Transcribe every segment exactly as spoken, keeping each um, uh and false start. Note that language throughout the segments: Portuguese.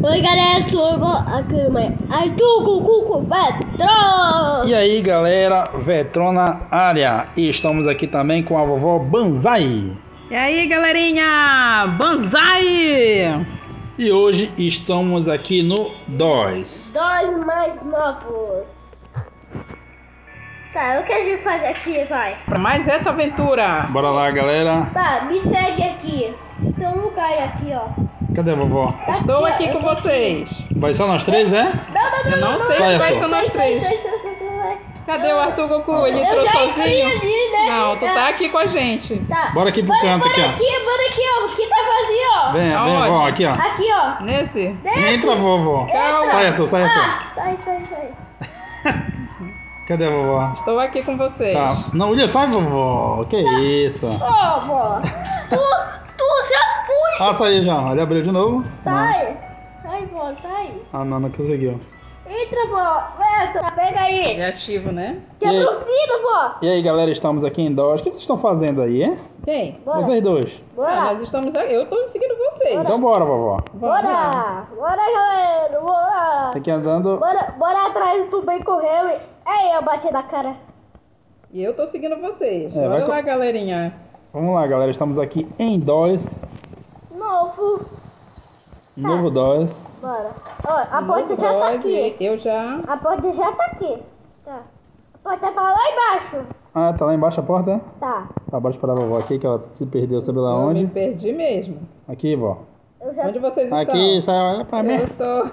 Oi galera, sou aqui mais Arthur Goku Vetron. E aí galera, Vetron na área. E estamos aqui também com a vovó Banzai. E aí galerinha, Banzai! E hoje estamos aqui no dois. Dois mais novos. Tá, o que a gente faz aqui, vai? Para mais essa aventura. Bora lá galera. Tá, me segue aqui. Tem um lugar aqui, ó. Cadê a vovó? Estou aqui com vocês. Vai só nós três, é? Não, não, Eu não sei Sai, quais Arthur. são nós três. Sai, sai, sai, sai, sai. Cadê o Arthur Goku? Ele Eu entrou já fui sozinho? ali, né? Não, tu tá aqui com a gente. Tá. Bora aqui pro bora, canto bora aqui, ó. aqui, bora aqui, ó. Aqui tá vazio, ó. Vem, vem Aonde? vovó, aqui ó. Aqui, ó. Nesse? Desce. Entra vovó. Calma. Sai Arthur, sai Arthur. Ah, sai, sai, sai. Cadê a vovó? Estou aqui com vocês. Tá. Não, William, sai vovó. Que isso? Ô, vó. Tu, tu já fui. Ah, saiu já. Ele abriu de novo. Sai. Sai, vó, sai. Ah, não, não conseguiu. Entra, vó. Entra, pega aí. Ele é ativo, né? Que E aí? aproxima, vó. E aí galera, estamos aqui em dois. O que vocês estão fazendo aí, hein? Quem? Bora. Vocês dois. Ah, Bora. nós estamos aqui. Eu estou seguindo vocês. Então bora, vovó. Vamos lá. Bora. Bora, galera. Bora. Tem que ir andando. Bora, bora atrás do bem correu. E... Ei, eu bati na cara. E eu estou seguindo vocês. É, vai Bora co- lá, galerinha. Vamos lá, galera. Estamos aqui em dois. Novo. Novo dois. Bora. Ó, a porta Novo já tá dog, aqui. Eu já... A porta já tá aqui. Tá. A porta tá lá embaixo. Ah, tá lá embaixo a porta, é? Tá. Tá, bora esperar a vovó aqui, que ela se perdeu, sabe lá Eu onde? me perdi mesmo. Aqui, vó. Eu já... Onde vocês estão? Aqui, sai, olha pra mim. Eu estou...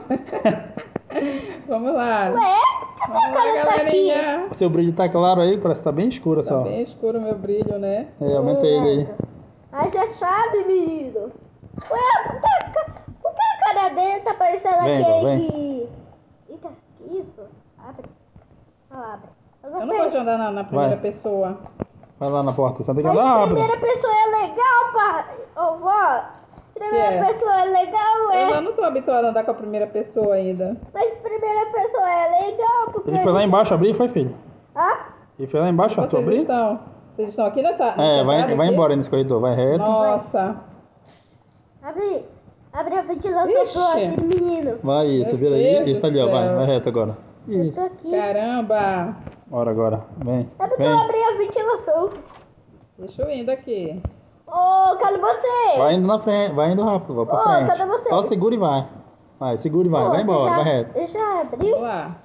Vamos lá. Ué, por que Vamos minha lá, cara tá aqui? galerinha. O seu brilho tá claro aí, parece que tá bem escuro Tá só. bem escuro o meu brilho, né? É, aumenta ele aí. Acha a chave, menino. Ué, por que, a ca- por que a cara dele tá parecendo Vem, aquele vem. que... Eita, que isso? Abre. Não abre. Eu não gosto de andar na, na primeira Vai. pessoa. Vai lá na porta, você tem que Mas andar rápido. primeira pessoa é legal, pai. Ô, vó. Primeira Que é? pessoa é legal, Eu é. já não tô habituada a andar com a primeira pessoa ainda. Mas primeira pessoa é legal, porque... Ele foi lá embaixo abrir, foi, filho? Ah? Ele foi lá embaixo, Arthur, Vocês abrir? estão? Vocês estão aqui nessa... É, nessa vai, entrada vai aqui? embora nesse corredor, vai reto. Nossa. Abre. Abre a ventilação Ixi. pro aquele menino. Vai, isso, Meu vira Deus aí. Isso do ali, ó, vai, céu. vai reto agora. Eu Isso. tô aqui. Caramba. Bora agora, vem. É porque eu Vem. abri a ventilação. Deixa eu indo aqui. Ô, cadê você? Vai indo na frente, vai indo rápido, vai pra Ô, frente. cadê você? Só segura e vai. Vai, segura e vai, Ô, vai você embora, já, vai reto. Eu já abriu? Vamos lá.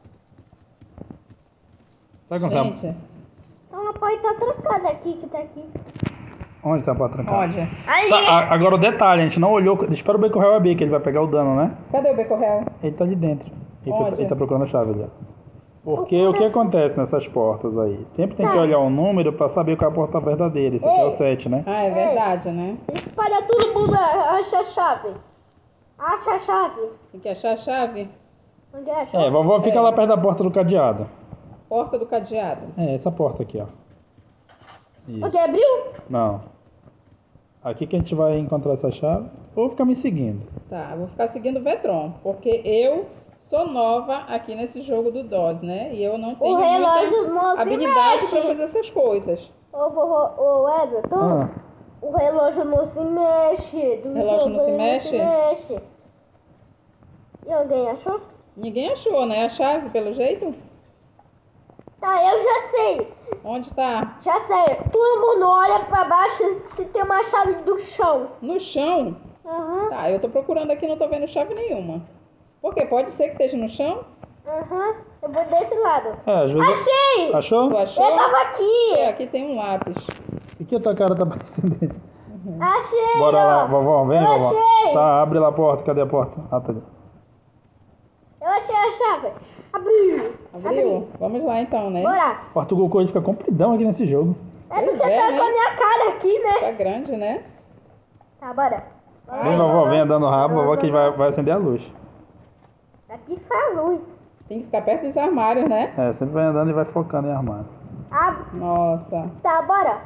Sabe quando tá? Gente, Então a porta tá trancada aqui, que tá aqui. Onde tá pra trancar? onde? Aí! Tá, a- agora o detalhe, a gente não olhou. Espera o Becorrel abrir, que ele vai pegar o dano, né? Cadê o becorrel? Ele tá ali dentro. Ele, foi- Onde? ele tá procurando a chave ali, ó. Porque o que acontece nessas portas aí? Sempre tem que Tá. olhar o número pra saber qual é a porta verdadeira. Esse aqui é o Ei. sete, né? Ah, é verdade, né? Espalha todo mundo, acha a chave. Acha a chave. Tem que achar a chave. Onde é a chave? É, vovó fica É. lá perto da porta do cadeado. Porta do cadeado. É, essa porta aqui, ó. Isso. Onde abriu? Não. Aqui que a gente vai encontrar essa chave. Ou fica me seguindo. Tá, eu vou ficar seguindo o Vetron, porque eu sou nova aqui nesse jogo do DOS, né? E eu não tenho relógio não muita se habilidade mexe. pra fazer essas coisas. Ô, vovô, ô, Everton. Ah, O relógio não se mexe. Do O relógio não jogo se ele mexe? mexe. E alguém achou? Ninguém achou, né? A chave, pelo jeito? Tá, eu já sei. Onde tá? Já sei. Todo mundo olha pra baixo se tem uma chave do chão. No chão? Aham, Tá, eu tô procurando aqui e não tô vendo chave nenhuma. Por quê? Pode ser que esteja no chão? aham. Eu vou desse lado. é, às vezes. Achei! Achou? Tu achou? Eu tava aqui. É, aqui tem um lápis. E que a tua cara tá parecendo aí? Achei, Bora ó. lá, vovó, vem, Eu vovó. achei. Tá, abre lá a porta, cadê a porta? Ah, tá ali. Eu achei a chave. Abriu. Abriu? Vamos lá então, né? Bora. O Arthur Goku ele fica compridão aqui nesse jogo. É Pois porque é, tá né? com a minha cara aqui, né? Tá grande, né? Tá, bora. Bora. Vem, vovó, vem andando rápido, vovó, que vai, vai acender a luz. Vai piscar a luz. Tem que ficar perto dos armários, né? É, sempre vai andando e vai focando em armário. Abre. Nossa. Tá, bora.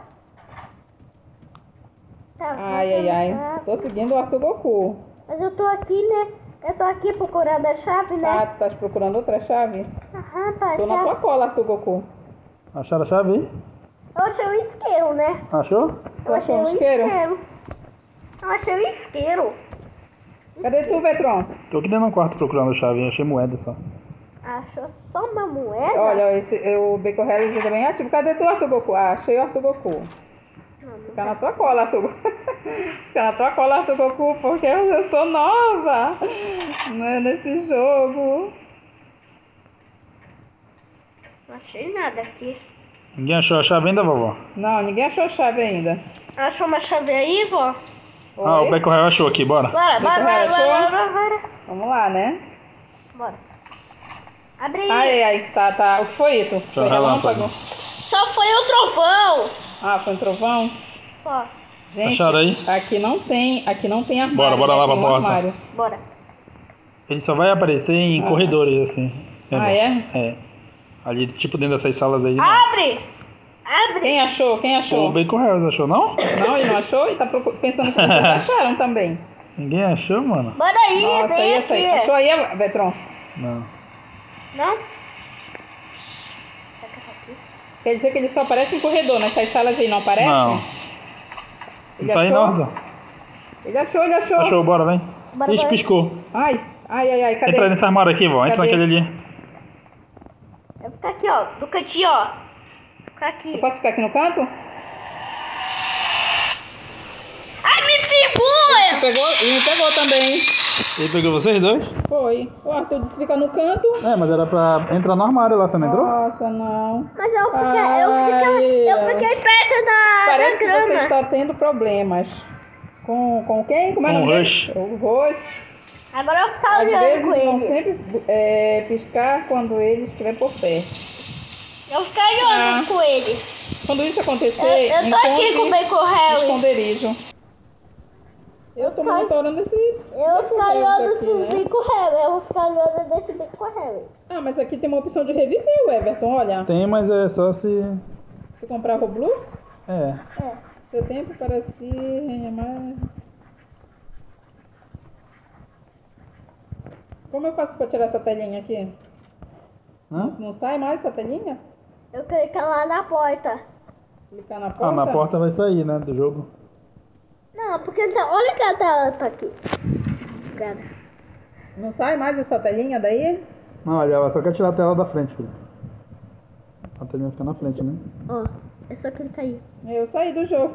Tá, Ai, ai, ai. Tô seguindo o Arthur Goku. Mas eu tô aqui, né? Eu tô aqui procurando a chave, Ah, né? tu tá procurando outra chave? Aham, tá. Tô na tua cola, Arthur Goku. Acharam a chave aí? Eu achei um isqueiro, né? Achou? Tu achou um isqueiro? Eu achei um isqueiro. Cadê tu, Vetron? Tô aqui dentro do quarto procurando a chave, achei moeda só. Achou só uma moeda? Olha, esse, o Bacon Harris é bem ativo. Cadê tu, Arthur Goku? Ah, achei o Arthur Goku. Não, não Fica na tua cola, Arthur Goku. Fica na tua cola, Arthur Goku, porque eu sou nova, né, nesse jogo. Não achei nada aqui. Ninguém achou a chave ainda, vovó? Não, ninguém achou a chave ainda. Achou uma chave aí, vó? Ah, Oi? o Bacon Harris achou aqui, bora. Bora, bora, bora, Achou? bora, bora, bora. Vamos lá, né? Bora. Abre aí. Ai, ai, tá, tá. O que foi isso? Foi relâmpago? Só foi o trovão. Ah, foi um trovão? Ó, Gente, Acharam aí? aqui não tem, aqui não tem armário. Bora, bora né? lá pra Tem um porta. armário. bora. Ele só vai aparecer em Ah. corredores, assim. Ah, bom. é? É. Ali, tipo, dentro dessas salas aí. não. Abre. Abre. Quem achou? Quem achou? O Bacon Harris achou, não? Não, ele não achou? E tá procu- pensando que vocês acharam também. Ninguém achou, mano? Bora aí, Nossa, vem aí, aqui. essa aí. Achou aí, Vetron? Não. Não? Quer dizer que ele só aparece em corredor, nessas salas aí não aparece? Não. Ele Não tá aí achou? não, Zé. Ele achou, ele achou. Achou, bora, vem. Bora, Ixi, bora. piscou. Ai, ai, ai, ai, cadê? Entra nesse armário aqui, vó. Entra Cadê? naquele ali. Eu vou ficar aqui, ó. Do cantinho, ó. Vou ficar aqui. Eu posso ficar aqui no canto? Ai, me pegou! Pegou? E me pegou também. Ele pegou vocês dois? Foi. O Arthur disse que fica no canto. É, mas era pra entrar no armário lá, você não entrou? Nossa, não. Mas eu fiquei, Ai, eu fiquei, eu fiquei perto da, Parece da que você grama. está tendo problemas. Com, com quem? Como é o Com o nome dele? Rush. O Rush. Agora eu vou ficar Às olhando vezes com vão ele. sempre é, piscar quando ele estiver por perto. Eu vou ficar olhando Ah. com ele. Quando isso acontecer, Eu, eu tô aqui encontre com o Bacon Harry. esconderijo. Eu tô monitorando esse... Eu vou esse ficar Harry olhando aqui, esses né? Bacon Harry. Eu vou ficar olhando desse Bacon Harry. Ah, mas aqui tem uma opção de reviver o Everton, olha. Tem, mas é só se... Se comprar Roblox, É. É. seu tempo para se remar. Como eu faço pra tirar essa telinha aqui? Hã? Não sai mais essa telinha? Eu clico lá na porta. Clicar na porta? Ah, na porta vai sair, né, do jogo. Não, porque tá, olha que a tela tá aqui. Obrigada. Não sai mais essa telinha daí? Não, olha, ela só quer tirar a tela da frente, filho. A telinha fica na frente, né? Ó, é só clicar aí. Eu saí do jogo.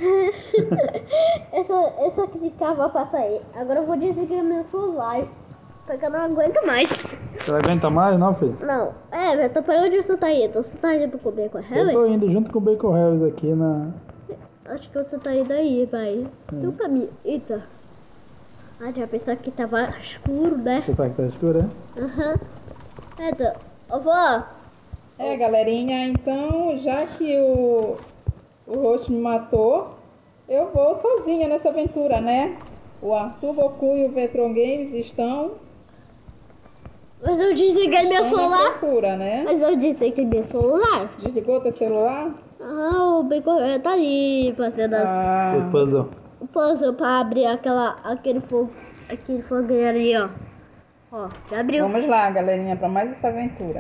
é, só, é só clicar pra sair. Agora eu vou desligar meu celular. Porque eu não aguento mais. Você não aguenta mais, não, filho? Não. É, Beto, pra onde você tá indo? Você tá indo com o Bacon Eu Harry? tô indo junto com o Bacon Harris aqui na... Acho que você tá indo aí, vai. Tem um caminho. Eita. Ah, já pensou que tava escuro, né? Você sabe que tá escuro, é? Aham. Beto, ô vó. É, galerinha, então, já que o, o Roxo me matou, eu vou sozinha nessa aventura, né? O Arthur Goku e o Vetron Games estão, Mas eu desliguei meu estão na celular. procura, né? Mas eu desliguei meu celular. Desligou teu celular? Ah, o Bacon Harry tá ali fazendo as- Ah, O puzzle. o puzzle pra abrir aquela, aquele fogo, aquele fogueiro ali, ó. Ó, já abriu. vamos lá, galerinha, para mais essa aventura.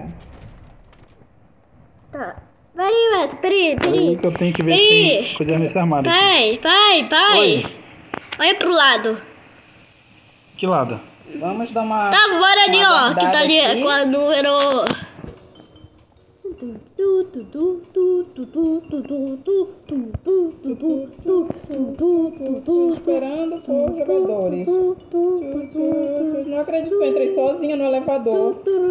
Tá. Peraí, Beto, peraí, Peraí peraí. que eu tenho que ver se Peraí. tem coisa nesse armário aqui. Pai, pai, pai. Oi. Olha pro lado. Que lado? Vamos dar uma... Tá, bora ali, uma ó. Que tá guardada ali aqui. com a número. Tô esperando por jogadores. Não acredito que eu entrei sozinha no elevador.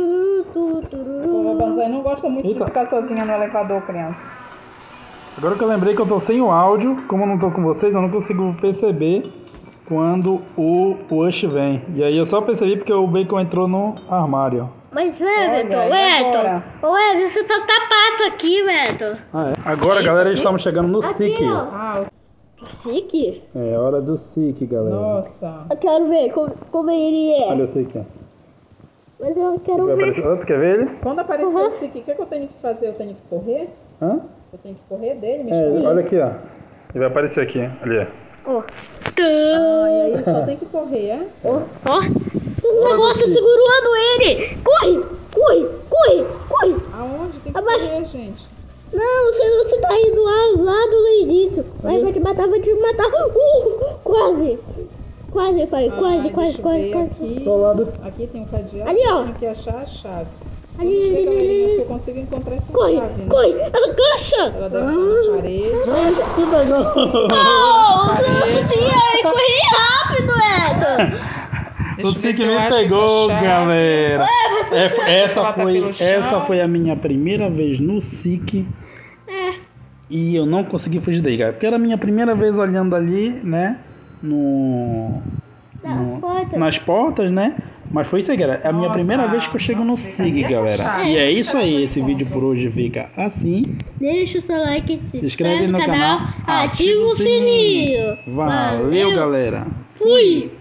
O Banzai não gosta muito Eita. de ficar sozinha no elevador, criança. Agora que eu lembrei que eu tô sem o áudio, como eu não tô com vocês, eu não consigo perceber quando o Push vem. E aí eu só percebi porque o Bacon entrou no armário. Mas, Olha, Everton, e agora? Everton. Ô, Everton, você tá tapado aqui, Everton. Ah, é? Agora, galera, estamos chegando no Aqui, SIC. ó. Ah, Chique. É hora do SIC, galera. nossa. Eu quero ver como, como ele é. Olha o SIC. Mas eu quero Vai ver. aparecer outro, quer ver ele? Quando aparecer Uhum. esse aqui, o que, que eu tenho que fazer? Eu tenho que correr? Hã? Eu tenho que correr dele, me É, esconder? olha aqui, ó. Ele vai aparecer aqui, ali, ó. Ó. Ah, e aí só tem que correr, é? Ó. Ó. Tem um negócio segurando ele. Corre, corre, corre, corre. Aonde tem que Abaixa. correr, gente? Não, você, você tá indo ao lado do início. Vai, vai te matar, vai te matar. Uh, quase. Quase, pai, quase, Ah, quase, deixa eu quase, ver quase. Aqui, Do lado. aqui tem um cadeado. Ali, ó. Tenho que achar a chave. Ali, Vamos ver, ali, galerinha, ali. se eu consigo encontrar essa Corre, chave. né? corre, ela caixa. Ela deve estar na parede. Que pegou! Oh, ai, corri rápido, Edson. O Deixa eu ver Sig se eu me acho pegou, essa chave. galera. É, essa, Ela tá foi, pelo chão. essa foi a minha primeira vez no S I C. É, E eu não consegui fugir daí, cara. Porque era a minha primeira vez olhando ali, né? No. nas no- portas. nas portas, né? Mas foi isso aí, galera. É a minha Nossa, primeira vez que eu chego no nossa, S I G, cadê essa galera. chave? E é Essa isso chave aí. eu Esse encontro. vídeo por hoje fica assim. Deixa o seu like, se, Se inscreve no no canal, canal, ativa o sininho. Valeu, galera. Fui!